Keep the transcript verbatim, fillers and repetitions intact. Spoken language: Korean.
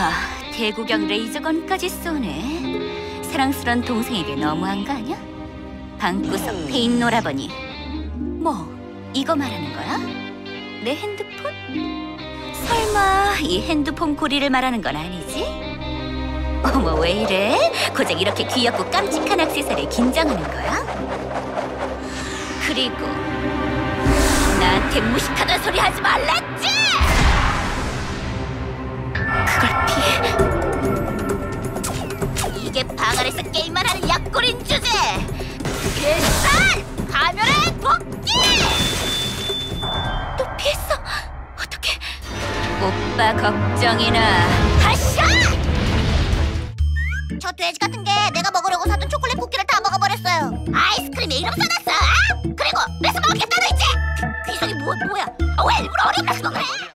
와, 대구경 레이저건까지 쏘네. 사랑스런 동생에게 너무한 거 아니야? 방구석 페인 놀아보니. 뭐, 이거 말하는 거야? 내 핸드폰? 설마 이 핸드폰 고리를 말하는 건 아니지? 어머, 왜 이래? 고작 이렇게 귀엽고 깜찍한 액세서리에 긴장하는 거야? 그리고 나한테 무식하다는 소리 하지 말랬지! 그걸 피해? 이게 방 안에서 게임만 하는 약골인 주제! 일단 가면에 복귀! 또 피했어! 어떡해! 오빠 걱정이나 하샤! 저 돼지 같은 게 내가 먹으려고 사둔 초콜릿 쿠키를 다 먹어버렸어요. 아이스크림에 이름 써놨어? 그리고 뺏어 먹겠다고 했지? 그 귀속이 뭐, 뭐야? 아, 왜 일부러 어렵게 쓰고 그래?